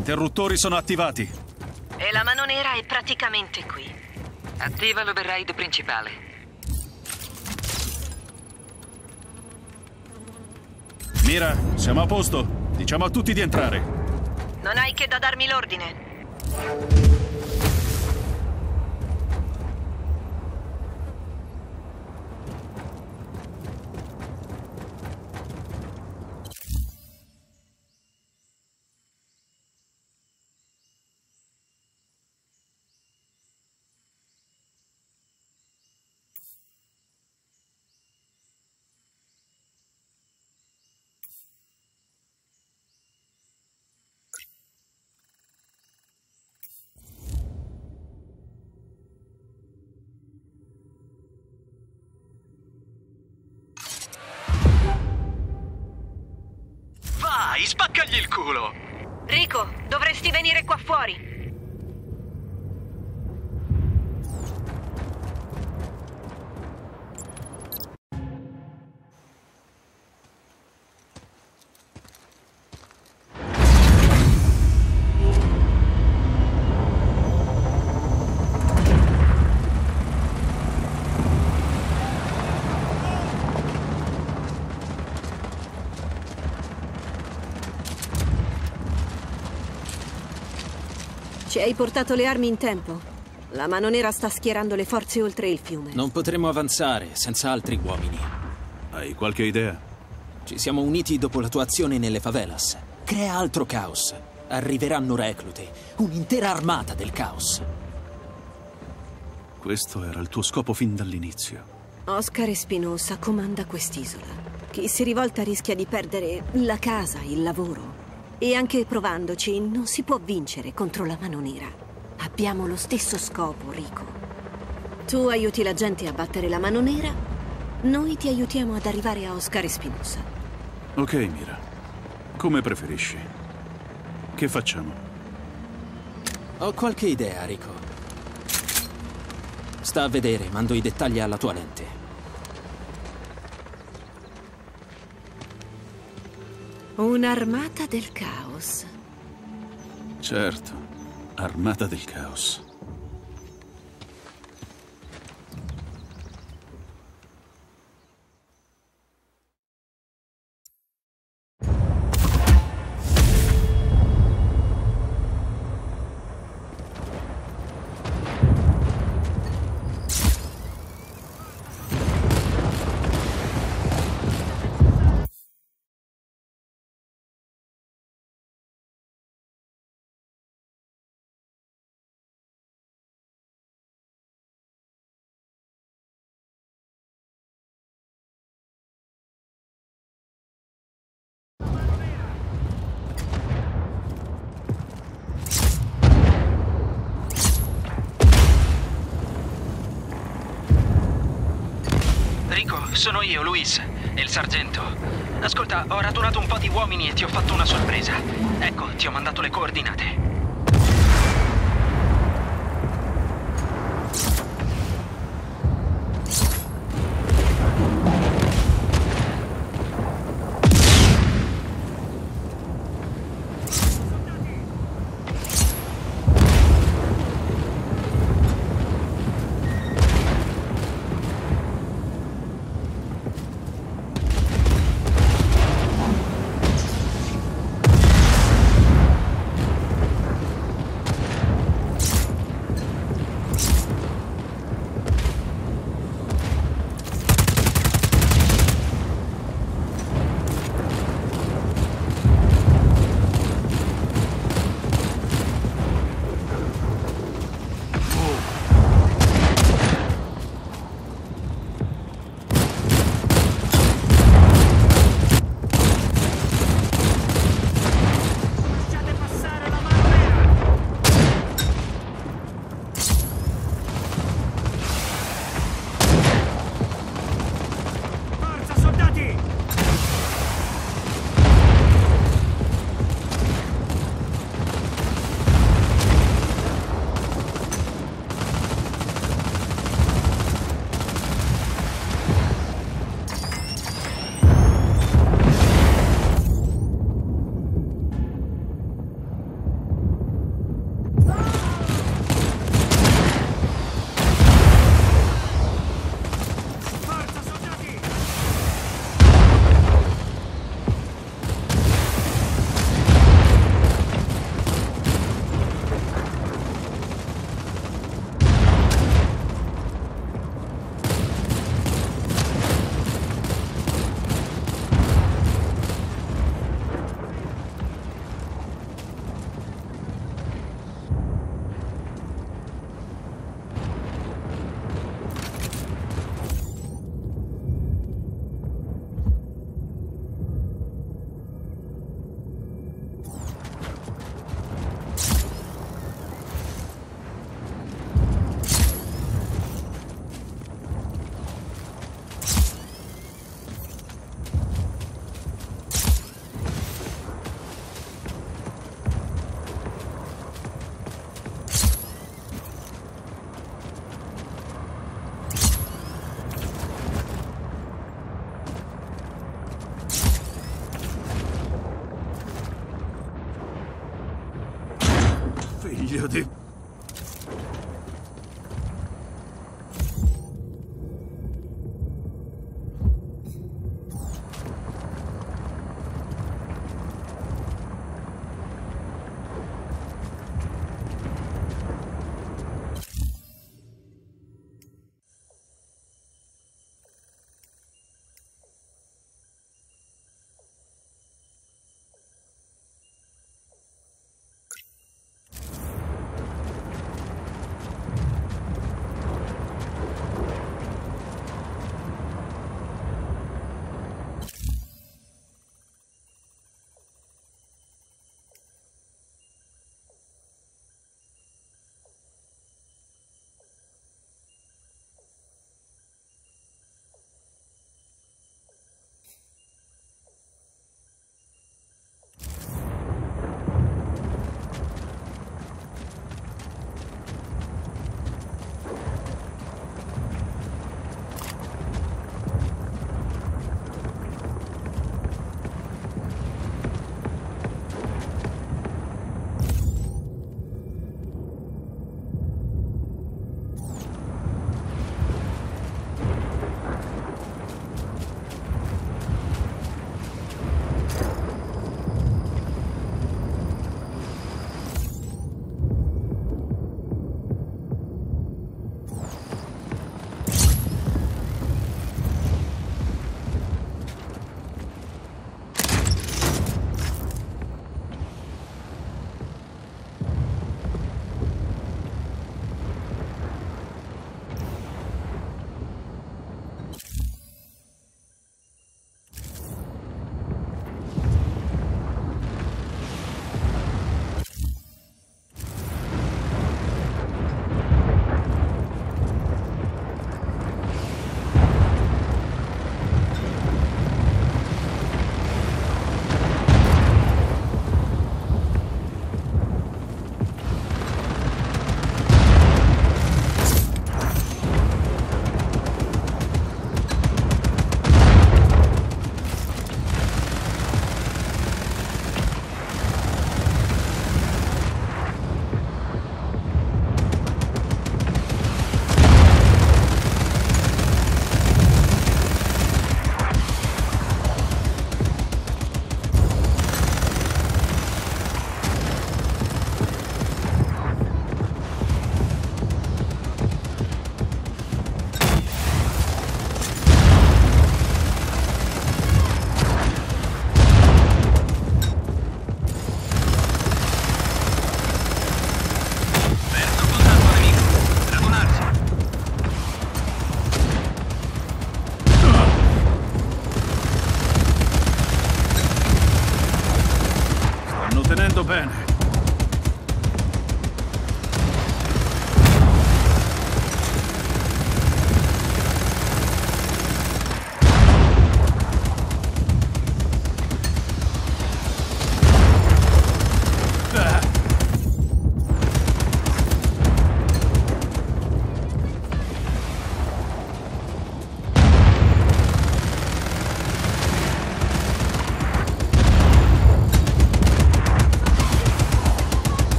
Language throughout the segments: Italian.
interruttori sono attivati. E la mano nera è praticamente qui. Attiva l'override principale. Mira, siamo a posto. Diciamo a tutti di entrare. Non hai che da darmi l'ordine. Vai, spaccagli il culo! Rico, dovresti venire qua fuori. Ci hai portato le armi in tempo. La mano nera sta schierando le forze oltre il fiume. Non potremo avanzare senza altri uomini. Hai qualche idea? Ci siamo uniti dopo la tua azione nelle favelas. Crea altro caos. Arriveranno reclute. Un'intera armata del caos. Questo era il tuo scopo fin dall'inizio. Oscar Espinosa comanda quest'isola. Chi si rivolta rischia di perdere la casa, il lavoro. E anche provandoci non si può vincere contro la mano nera. Abbiamo lo stesso scopo, Rico. Tu aiuti la gente a battere la mano nera, noi ti aiutiamo ad arrivare a Oscar Espinosa. Ok, Mira. Come preferisci. Che facciamo? Ho qualche idea, Rico. Sta a vedere, mando i dettagli alla tua lente. Un'armata del caos. Certo, armata del caos. Rico, sono io, Luis, il sergento. Ascolta, ho radunato un po' di uomini e ti ho fatto una sorpresa. Ecco, ti ho mandato le coordinate.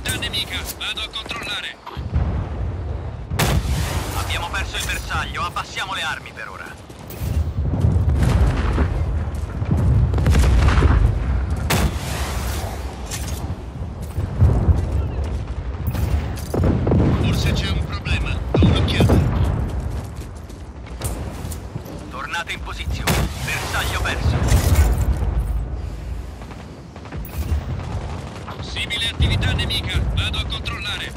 attività nemica. Vado a controllare. Abbiamo perso il bersaglio. Abbassiamo le armi per ora. Forse c'è un problema. Do un'occhiata. Tornate in posizione. Bersaglio perso. Possibile attività nemica. Vado a controllare.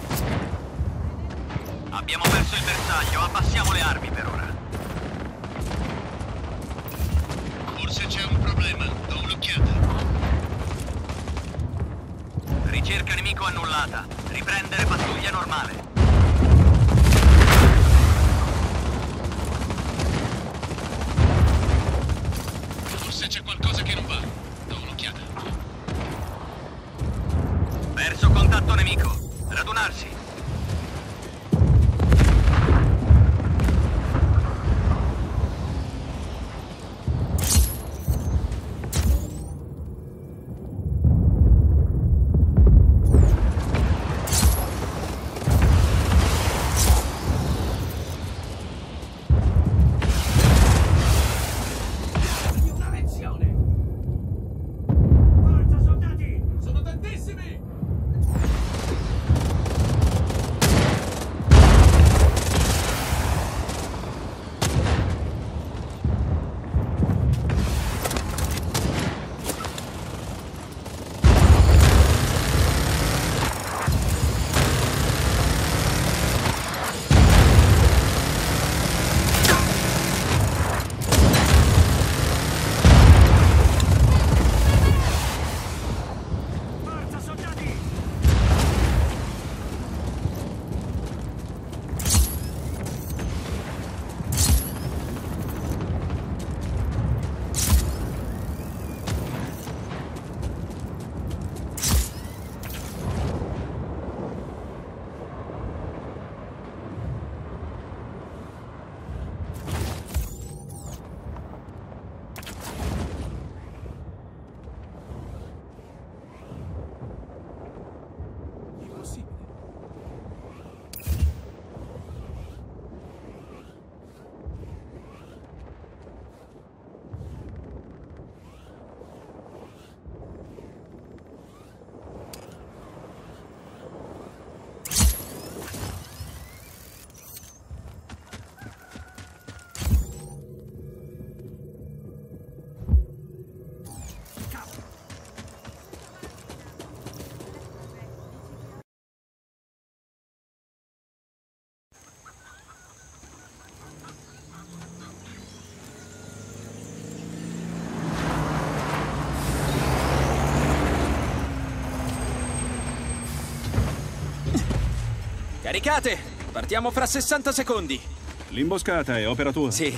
Abbiamo perso il bersaglio. Abbassiamo le armi per ora. Forse c'è un problema. Do un'occhiata. Ricerca nemico annullata. Riprendere pattuglia normale. Forse c'è qualcosa che non va. Do un'occhiata. Perso contatto nemico. Radunarsi. Caricate! Partiamo fra 60 secondi. L'imboscata è opera tua? Sì.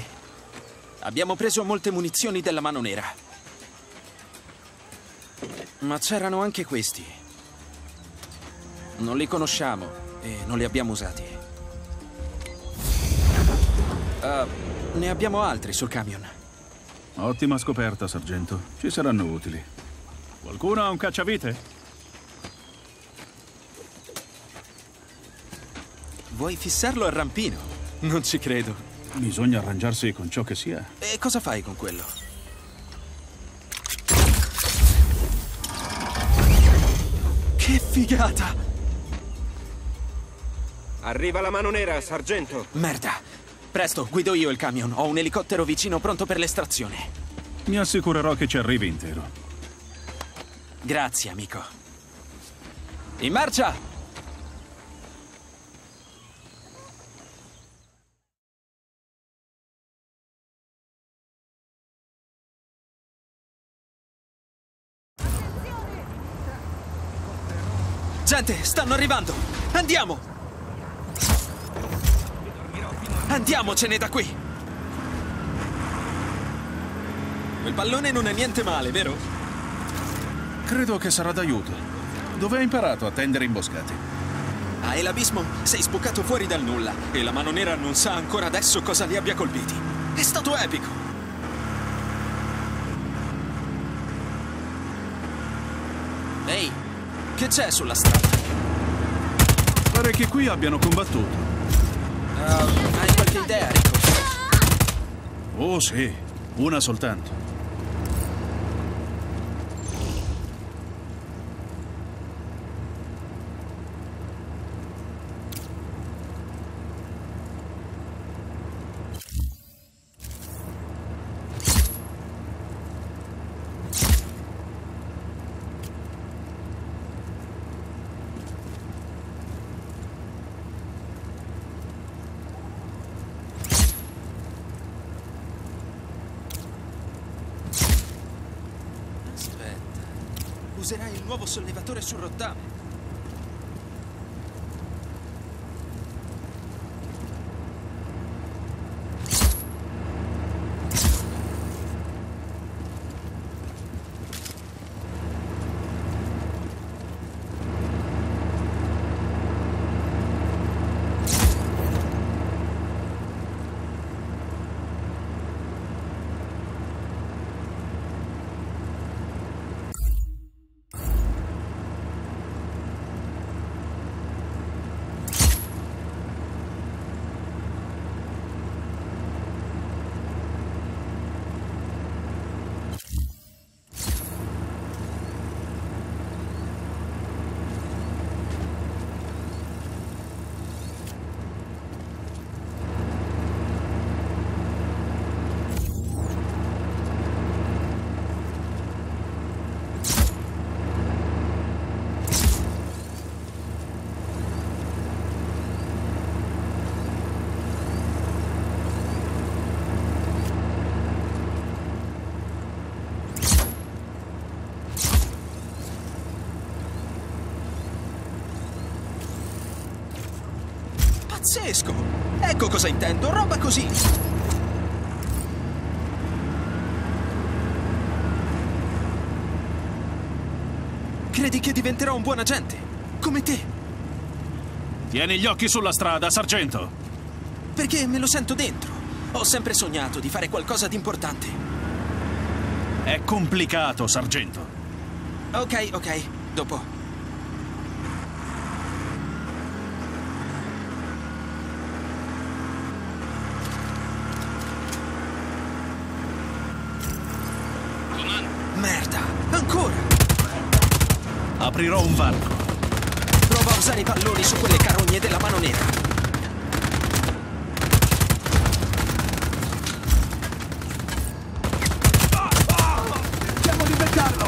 Abbiamo preso molte munizioni della Mano Nera. Ma c'erano anche questi. Non li conosciamo e non li abbiamo usati. Ne abbiamo altri sul camion. Ottima scoperta, sergento. Ci saranno utili. Qualcuno ha un cacciavite? Vuoi fissarlo al rampino? Non ci credo. Bisogna arrangiarsi con ciò che sia. E cosa fai con quello? Che figata! Arriva la Mano Nera, sergento. Merda! Presto, guido io il camion. Ho un elicottero vicino pronto per l'estrazione. Mi assicurerò che ci arrivi intero. Grazie, amico. In marcia! Gente, stanno arrivando! Andiamo! Andiamocene da qui! Quel pallone non è niente male, vero? Credo che sarà d'aiuto. Dove hai imparato a tendere imboscate? A El Abismo sei sbucato fuori dal nulla e la Mano Nera non sa ancora adesso cosa li abbia colpiti. È stato epico! Ehi, che c'è sulla strada? Pare che qui abbiano combattuto. Hai qualche idea, Rico? Oh sì, una soltanto. Userai il nuovo sollevatore sul rottame. Pazzesco! Ecco cosa intendo, roba così! Credi che diventerò un buon agente? Come te? Tieni gli occhi sulla strada, sergento! Perché me lo sento dentro. Ho sempre sognato di fare qualcosa di importante. È complicato, sergento. Ok, dopo. Merda, ancora! Aprirò un varco. Prova a usare i palloni su quelle carogne della mano nera. Cerchiamo di beccarlo!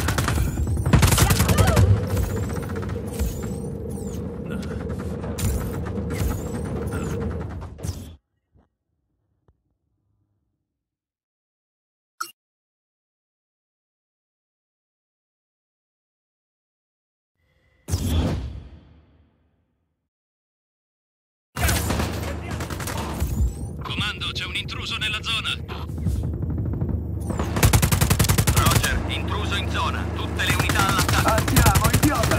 Comando, c'è un intruso nella zona. Roger, intruso in zona. Tutte le unità all'attacco. Andiamo, idiota!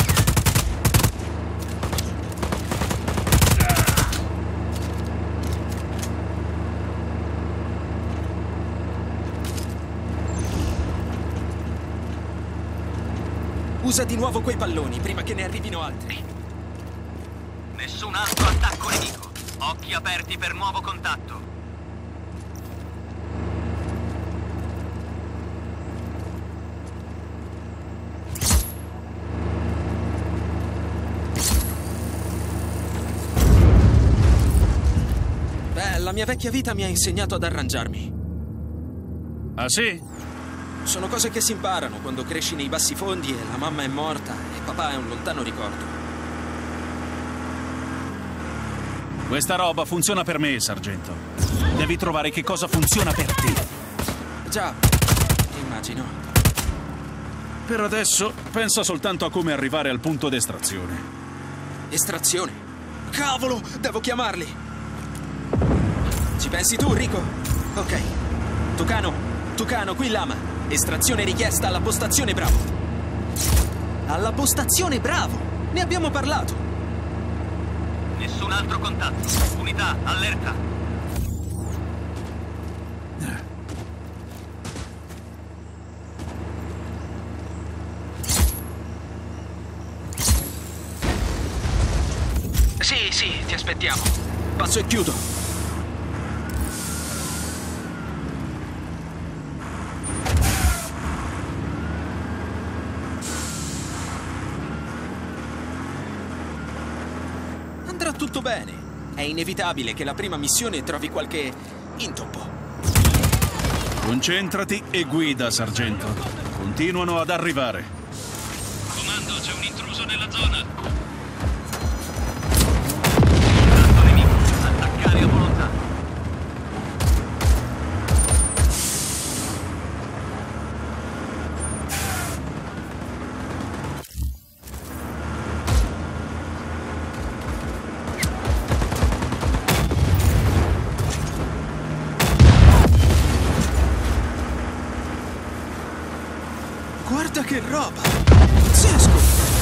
Usa di nuovo quei palloni prima che ne arrivino altri. Nessun altro attacco nemico. Occhi aperti per nuovo contatto. Beh, la mia vecchia vita mi ha insegnato ad arrangiarmi. Ah sì? Sono cose che si imparano quando cresci nei bassi fondi e la mamma è morta e papà è un lontano ricordo. Questa roba funziona per me, sergento. Devi trovare che cosa funziona per te. Già, immagino. Per adesso, pensa soltanto a come arrivare al punto d'estrazione. Estrazione? Cavolo, devo chiamarli! Ci pensi tu, Rico? Ok. Tucano, qui Lama. Estrazione richiesta alla postazione Bravo. Alla postazione Bravo? Ne abbiamo parlato. Nessun altro contatto. Unità, allerta. Sì, ti aspettiamo. Passo e chiudo. Andrà tutto bene. È inevitabile che la prima missione trovi qualche intoppo. Concentrati e guida, sergento. Continuano ad arrivare. Comando, c'è un intruso nella zona. Attaccare a volontà. Guarda che roba! Pazzesco!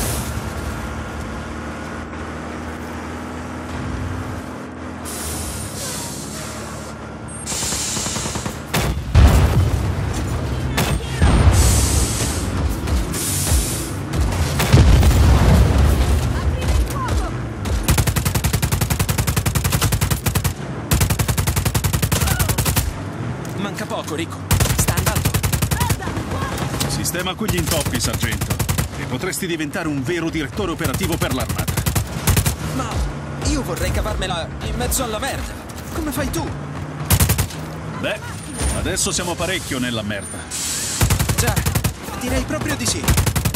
Manca poco, Rico. Sta andando. Sistema quegli intoppi, sergento. E potresti diventare un vero direttore operativo per l'armata. Ma io vorrei cavarmela in mezzo alla merda. Come fai tu? Beh, adesso siamo parecchio nella merda. Già, direi proprio di sì.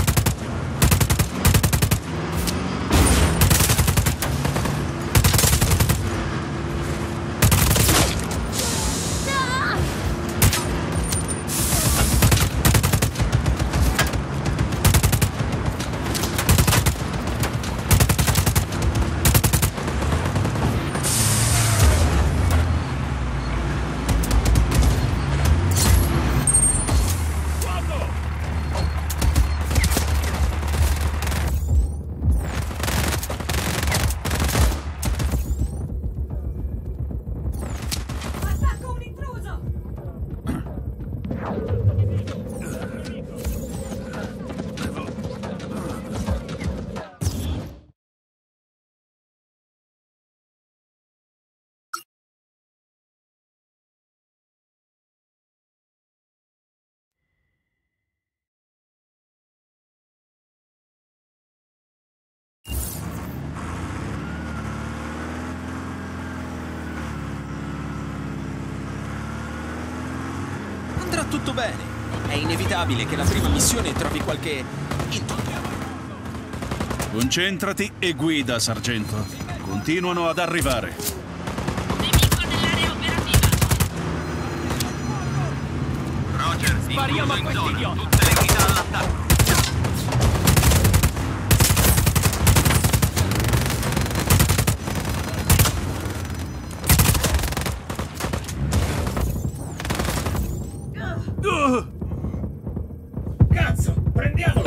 Andrà tutto bene. È inevitabile che la prima missione trovi qualche intoppo. Concentrati e guida, sergento. Continuano ad arrivare. Nemico nell'area operativa. Roger, spariamo a questi idioti. Tutte le unità all'attacco. Cazzo, prendiamolo!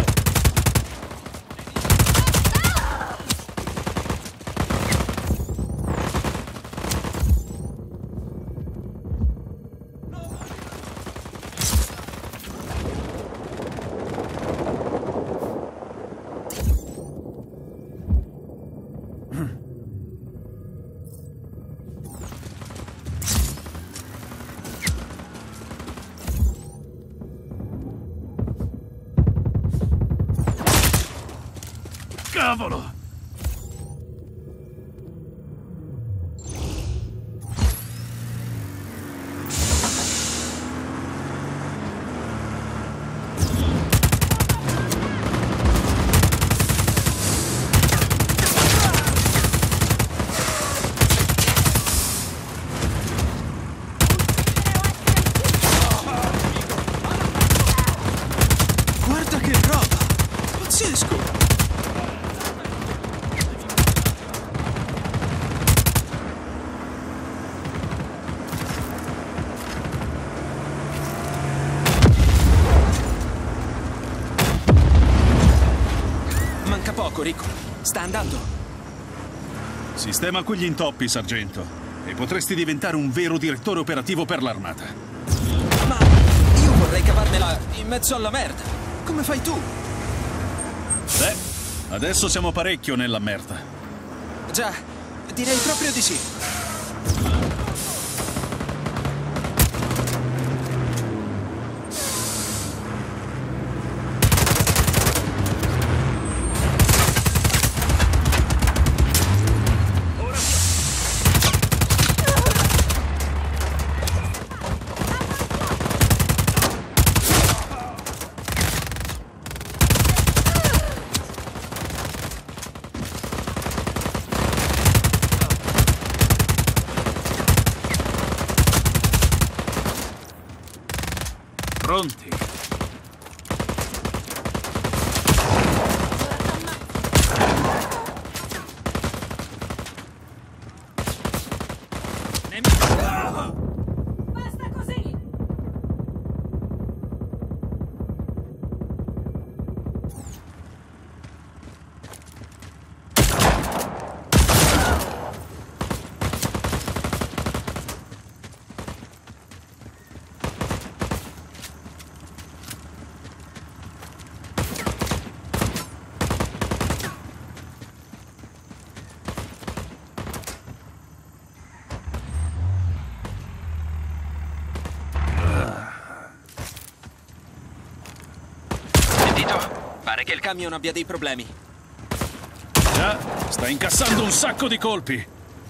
Cavolo! Guarda che roba! Pazzesco! Manca poco, Rico. Sta andando. Sistema quegli intoppi, sergento. E potresti diventare un vero direttore operativo per l'armata. Ma io vorrei cavarmela in mezzo alla merda. Come fai tu? Beh, adesso siamo parecchio nella merda. Già, Direi proprio di sì. Pronti? Basta così! Sentito? Pare che il Camion abbia dei problemi. Già, sta incassando un sacco di colpi.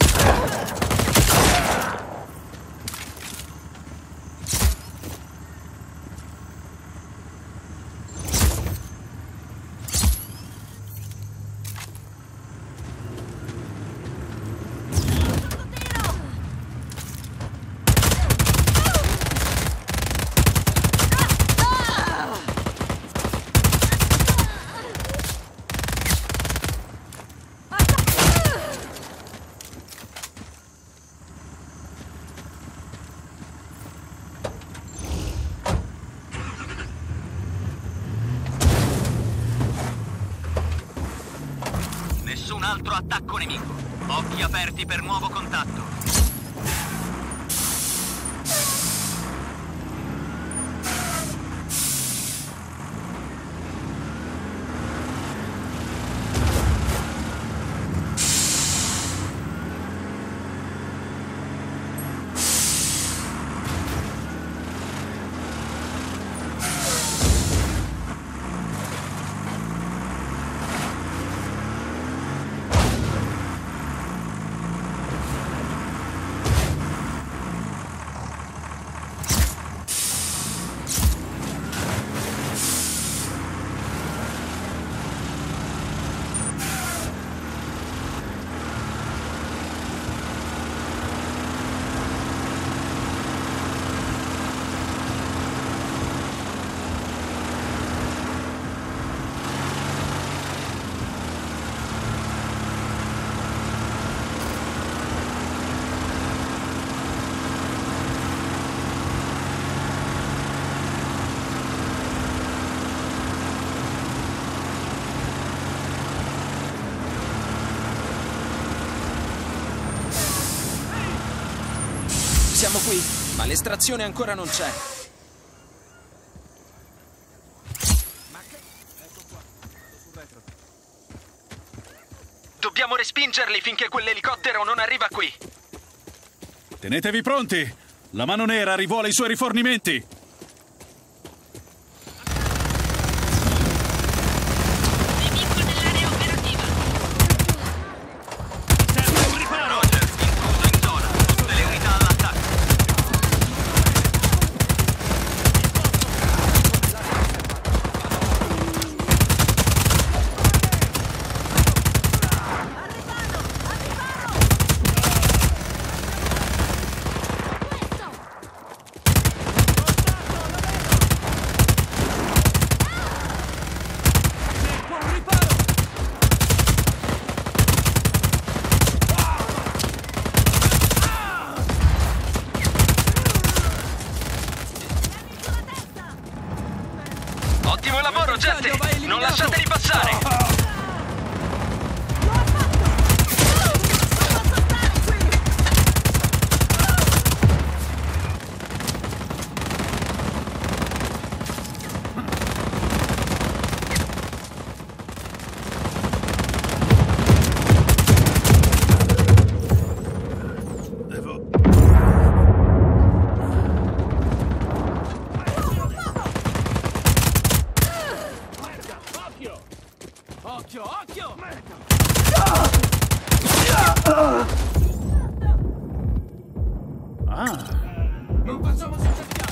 Nessun altro attacco nemico. Occhi aperti per nuovo contatto. Siamo qui, ma l'estrazione ancora non c'è. Dobbiamo respingerli finché quell'elicottero non arriva qui. Tenetevi pronti! La Mano Nera rivuole i suoi rifornimenti! Nemico nell'area operativa! Serve un riparo! Roger, intruso in zona. Tutte le unità all'attacco. Questo! Occhio, occhio! Non facciamo senza piano!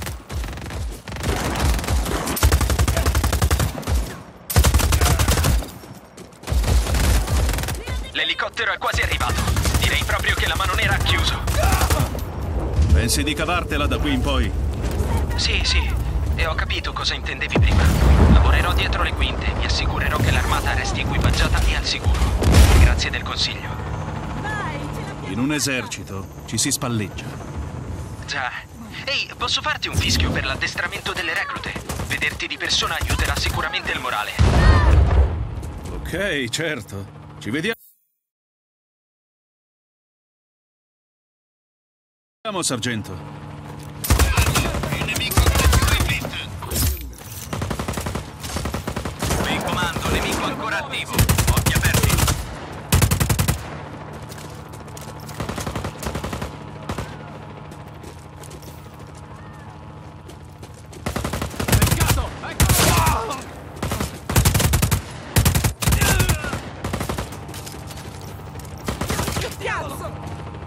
L'elicottero è quasi arrivato. Direi proprio che la mano nera ha chiuso. Pensi di cavartela da qui in poi? Sì, e ho capito cosa intendevi prima. Lavorerò dietro le quinte, mi assicurerò che l'armata resti equipaggiata e al sicuro. Grazie del consiglio. In un esercito ci si spalleggia. Già. Ehi, posso farti un fischio per l'addestramento delle reclute? Vederti di persona aiuterà sicuramente il morale. Ok, certo. Ci vediamo, sargento. Il nemico non è più in vista. Qui comando, nemico ancora attivo. Occhi aperti. Peccato! Eccolo! Piazzo!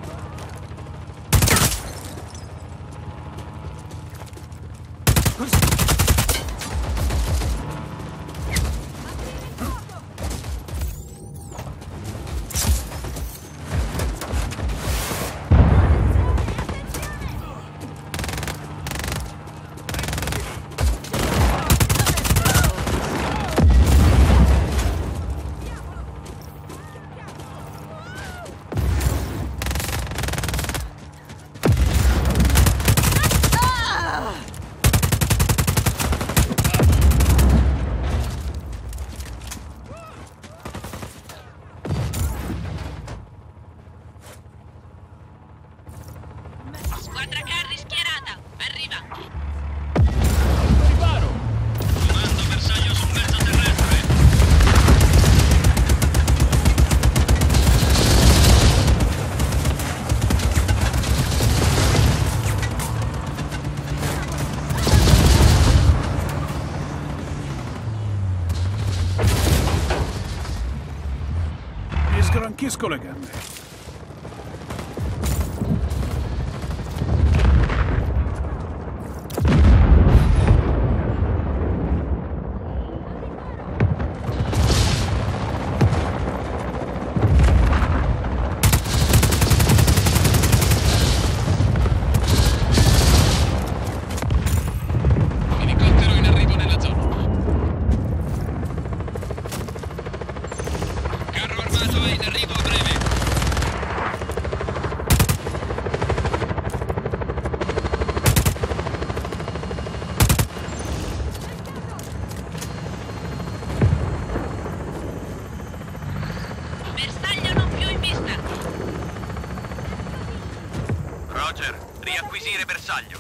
Squadra carri schierata. Arriva. Comando bersaglio sul mezzo terrestre. Mi sgranchisco le gambe. Elicottero in arrivo nella zona. Carro armato è in arrivo a breve. Bersaglio non più in vista. Roger, riacquisire bersaglio.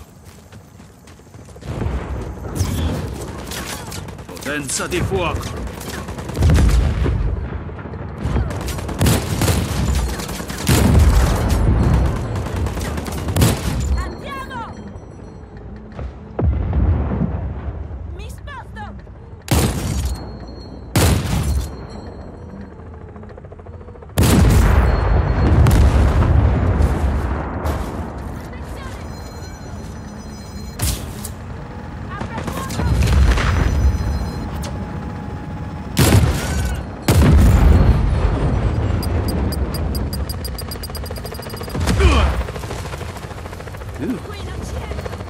Potenza di fuoco. Andiamo! Mi sposto! Qui non c'è!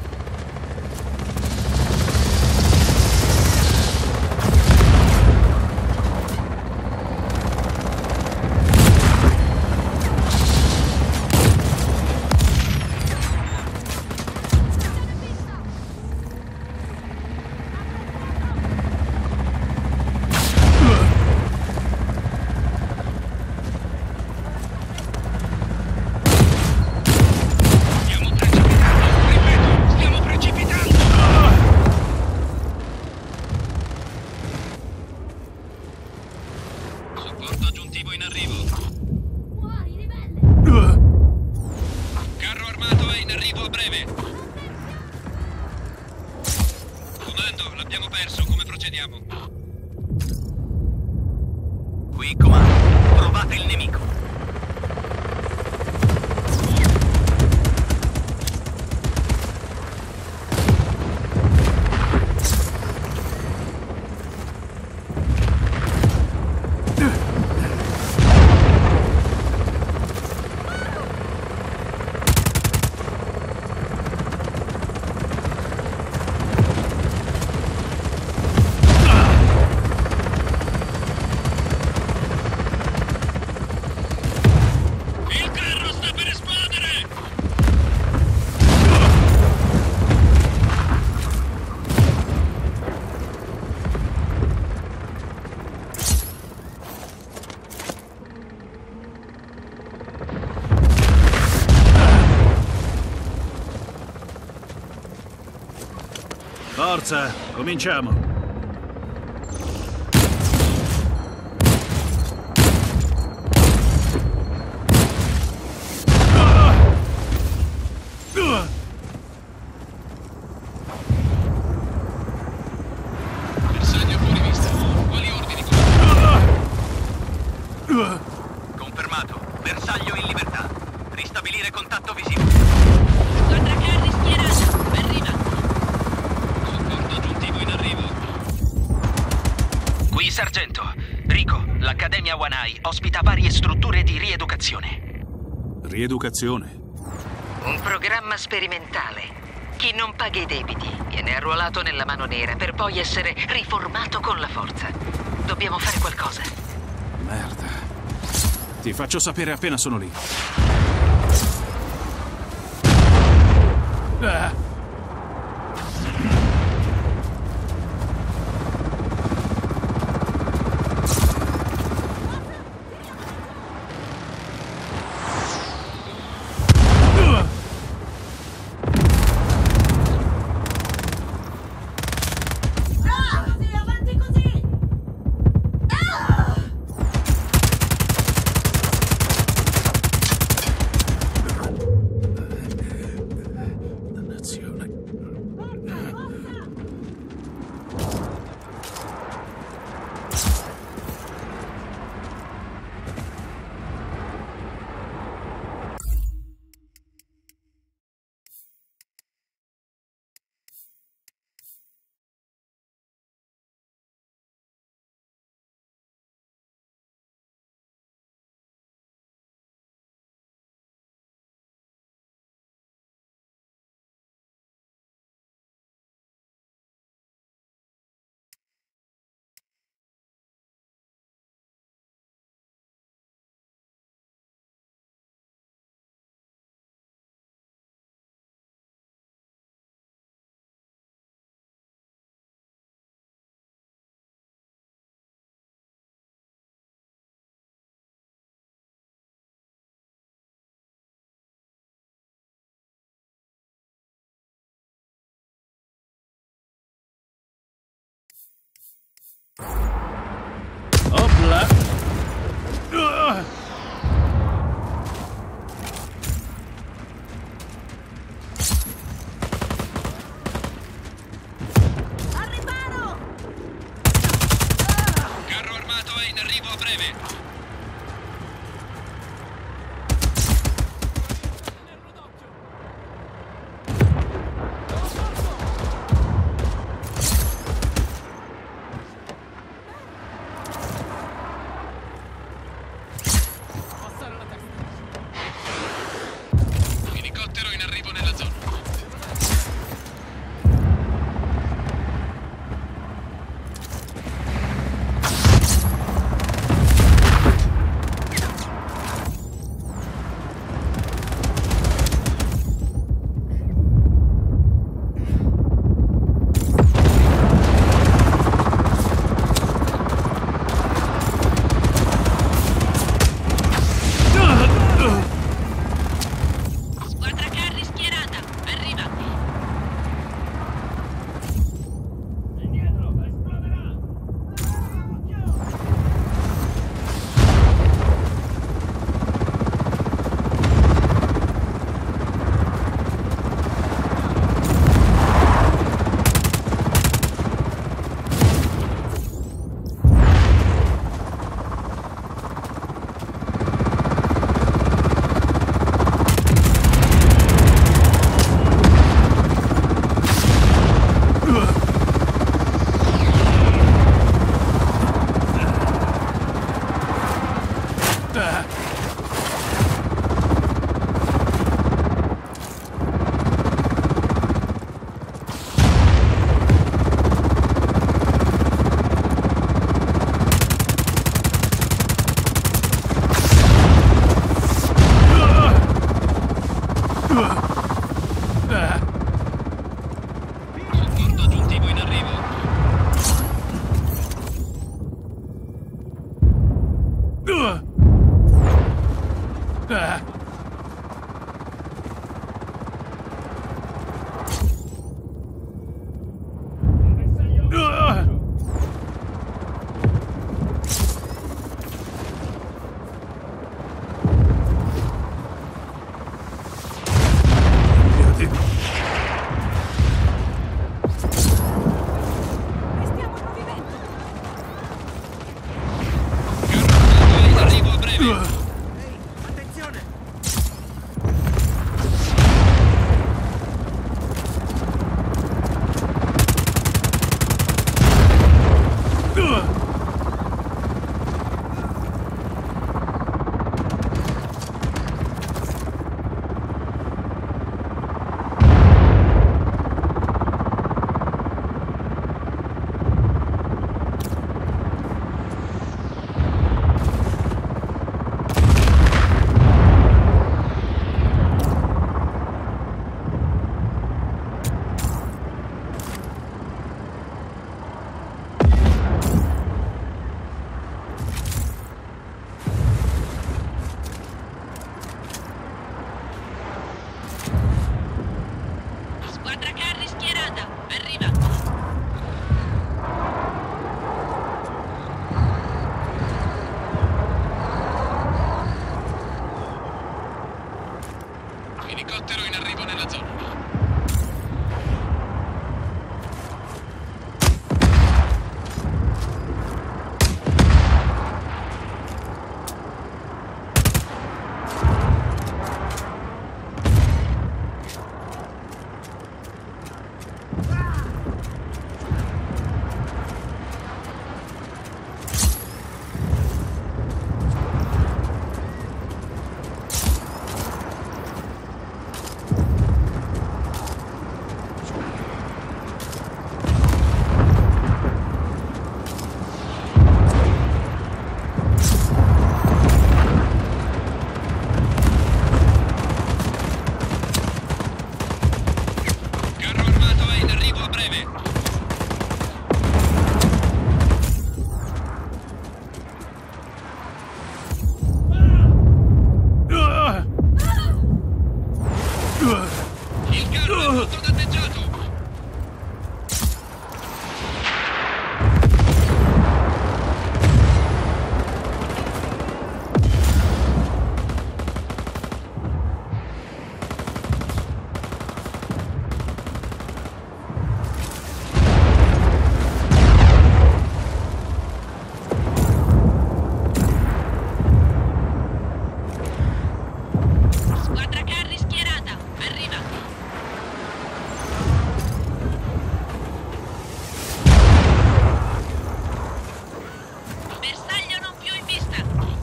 Stiamo precipitando! Supporto aggiuntivo in arrivo. Fuori, ribelle! Carro armato è in arrivo a breve. Comando, l'abbiamo perso, come procediamo? Qui comando. Trovate il nemico. Forza, cominciamo. Bersaglio fuori vista. Quali ordini? Confermato. Bersaglio in libertà. Ristabilire contatto visivo. Squadra carri schierata. Ben riva. Supporto aggiuntivo in arrivo. Qui Sargento. Rico, l'Accademia Wanai ospita varie strutture di rieducazione. Rieducazione. Un programma sperimentale. Chi non paga i debiti viene arruolato nella mano nera per poi essere riformato con la forza. Dobbiamo fare qualcosa. Merda. Ti faccio sapere appena sono lì. Così, avanti così. Dannazione. Opla. Al riparo. Carro armato è in arrivo a breve. Elicottero in arrivo nella zona. Soccorso aggiuntivo in arrivo. In arrivo a breve. Squadra carri schierata. Arriva. Elicottero in arrivo nella zona. Carro armato è in arrivo a breve. Il carro è molto danneggiato. Squadra carri schierata. Arriva. Bersaglio non più in vista.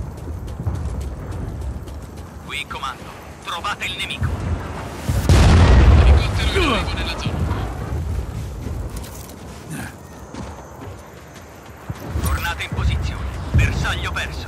Qui comando. Trovate il nemico. Elicottero in arrivo nella zona. Tornate in posizione. Bersaglio perso.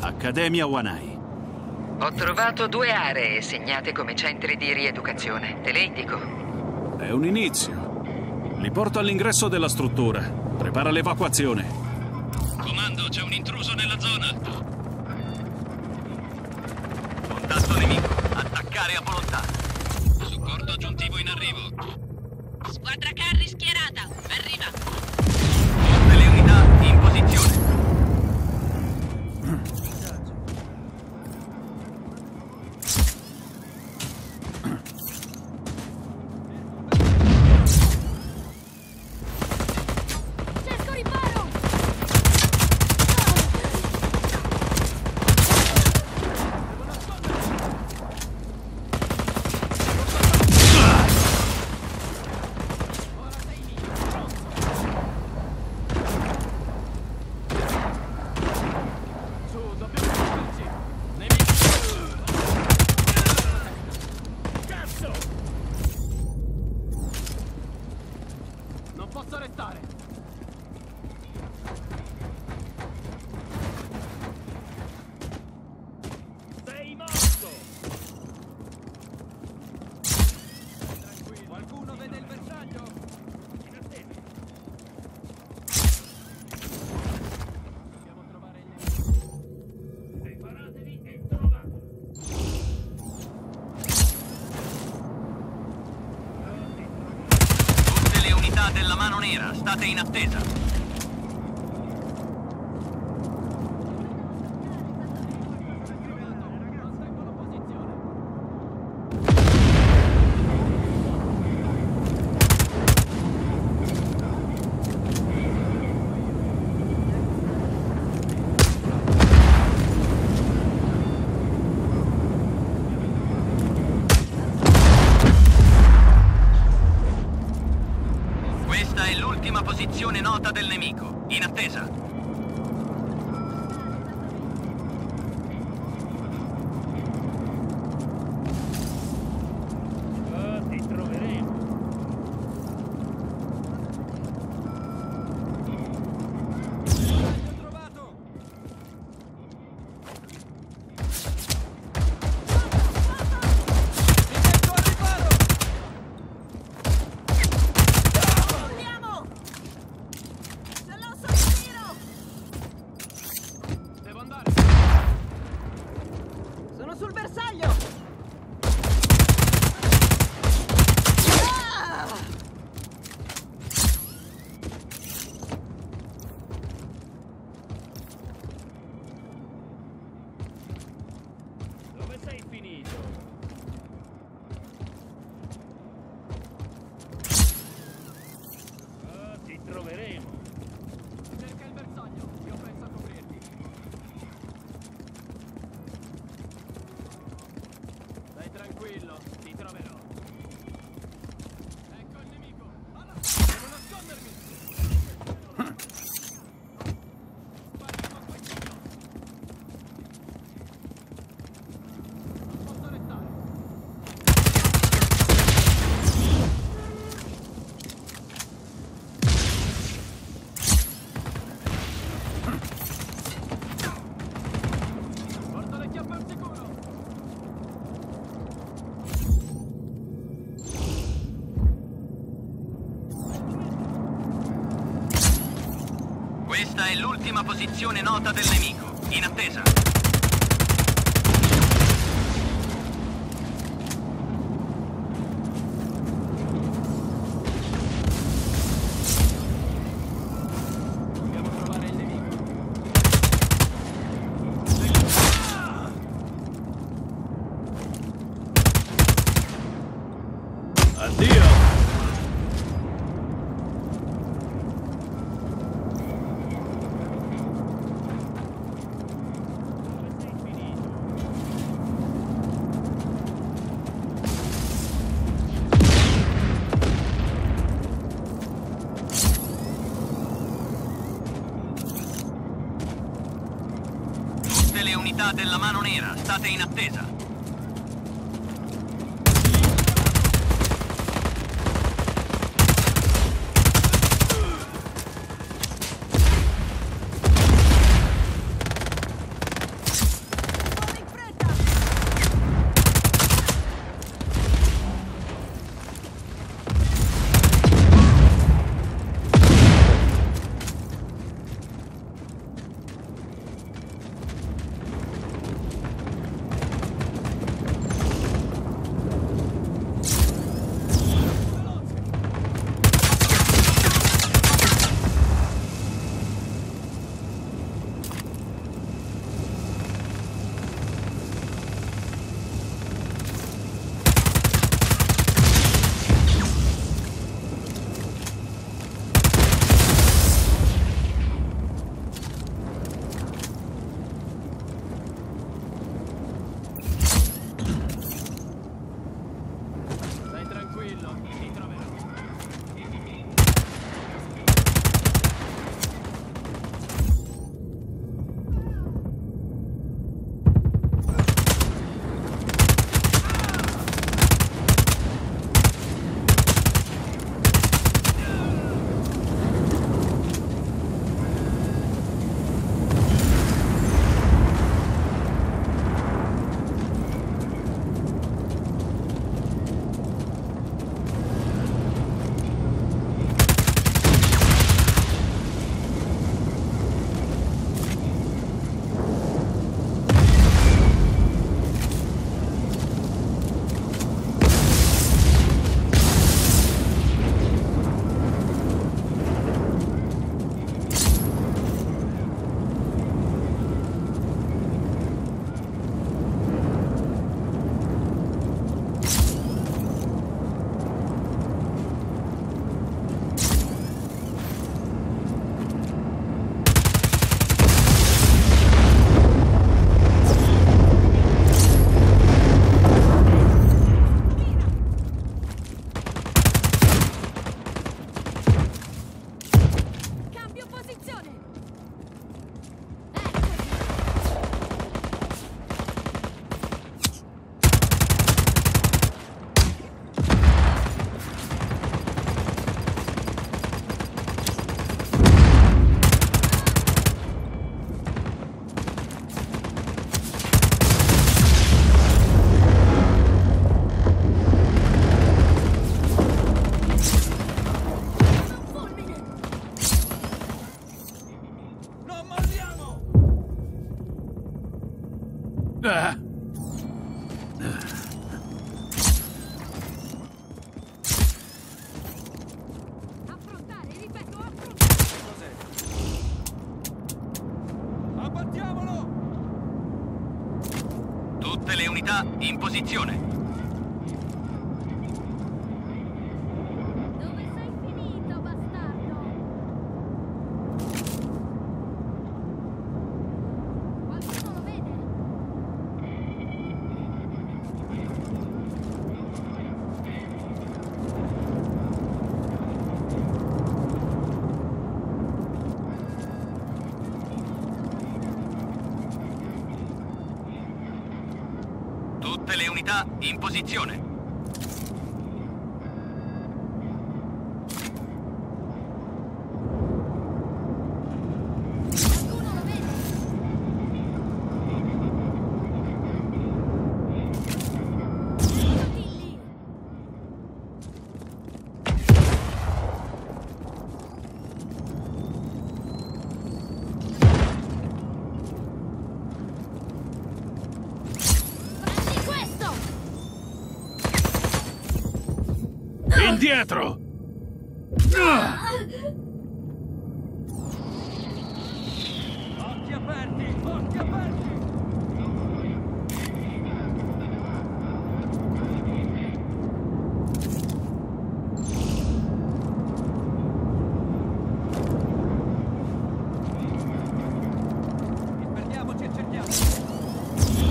Accademia Wanai. Ho trovato 2 aree segnate come centri di rieducazione. Te le indico. È un inizio. Li porto all'ingresso della struttura. Prepara l'evacuazione. Comando, c'è un intruso nella zona. Contatto nemico. Attaccare a volontà. Supporto aggiuntivo in arrivo. Squadra carri schierata. Arriva. Tutte le unità in posizione. Della mano nera, state in attesa. Questa è l'ultima posizione nota del nemico. In attesa. Ti troveremo. L'ho trovato. Sul bersaglio! Dove sei finito? Ti troveremo. Cerca il bersaglio, io penso a coprirti. Stai tranquillo, ti troverò. Ecco il nemico. Devo nascondermi. Spara con quel. Non posso restare. Porto le chiappe al sicuro. Questa è l'ultima posizione nota del nemico. In attesa. Dobbiamo trovare il nemico. Addio! Tutte le unità della mano nera, state in attesa. Affrontare, ripeto, affrontare! Abbattiamolo! Tutte le unità in posizione. Dove sei finito, bastardo? Qualcuno lo vede? Tutte le unità in posizione. Qualcuno lo vede? Aiuti lì! Prendi questo! Indietro! Occhi aperti! Occhi aperti! Disperdiamoci e cerchiamo!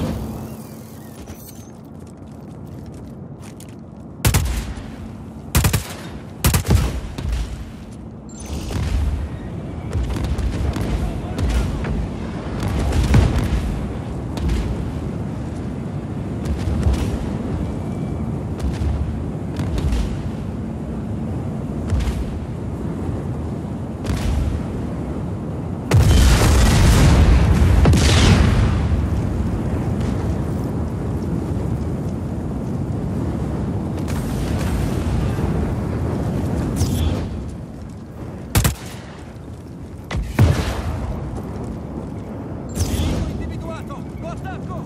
Individuato! Attacco!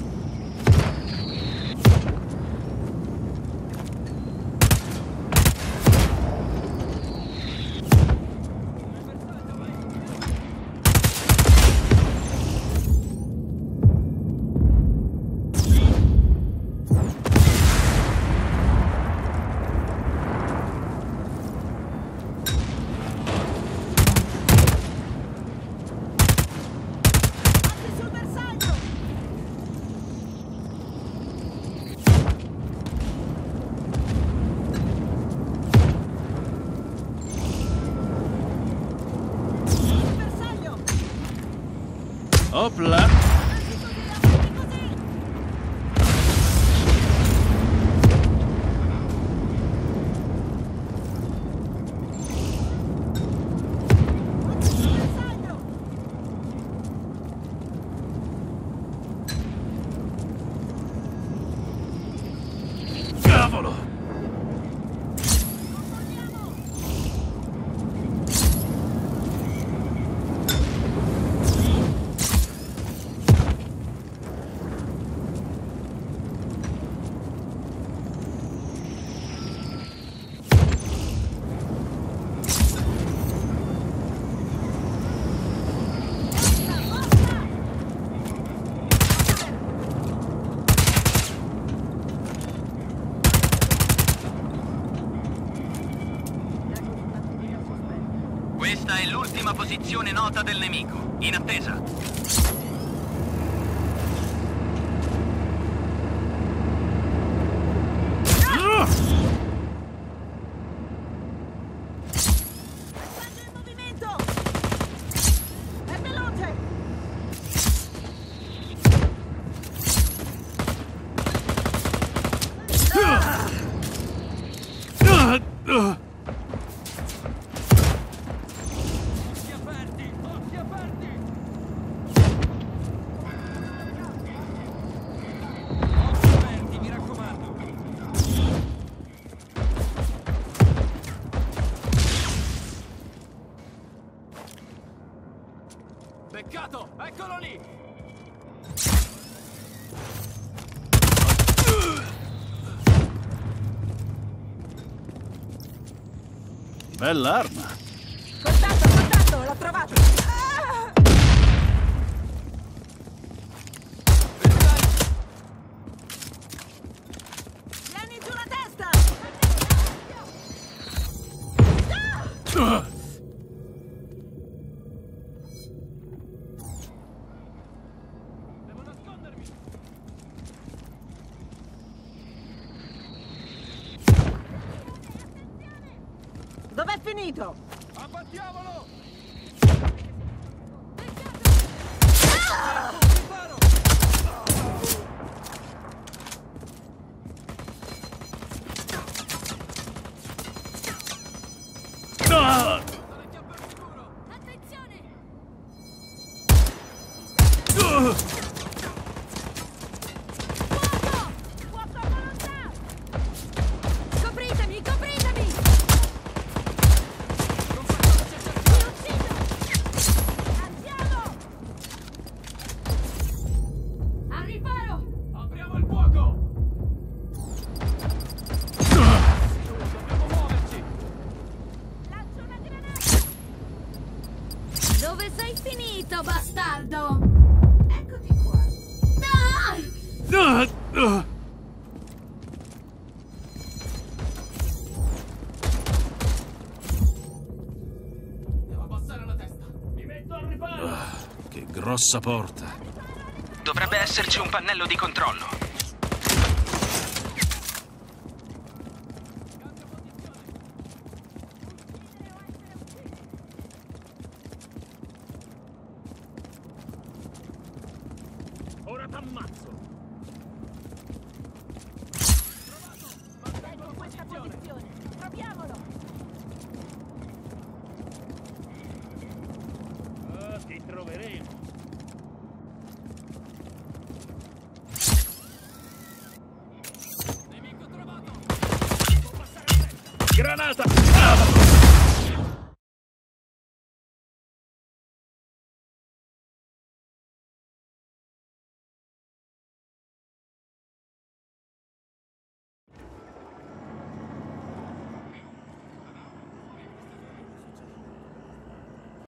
Sul bersaglio! Sul bersaglio! Opla! Sul bersaglio! Cavolo! Questa è l'ultima posizione nota del nemico. In attesa. Prendo il movimento! È veloce! Occhi aperti! Occhi aperti! Occhi aperti, mi raccomando! Peccato! Eccolo lì! Bell'arma. Contatto, l'ho trovato! Vieni giù la testa! Devo nascondermi! Dov'è finito? Abbattiamolo! Attenzione! Fuoco a volontà! Copritemi! Vi uccido! Andiamo! Al riparo! Apriamo il fuoco! Dobbiamo muoverci! Lancio una granata! Dove sei finito, bastardo? Eccoti qua! No! Devo abbassare la testa! Mi metto al riparo! Che grossa porta. Dovrebbe esserci un pannello di controllo. Ora t'ammazzo! Ecco questa posizione! Proviamolo! Ah, ti troveremo! Nemico trovato! Devo passare la testa! Granata!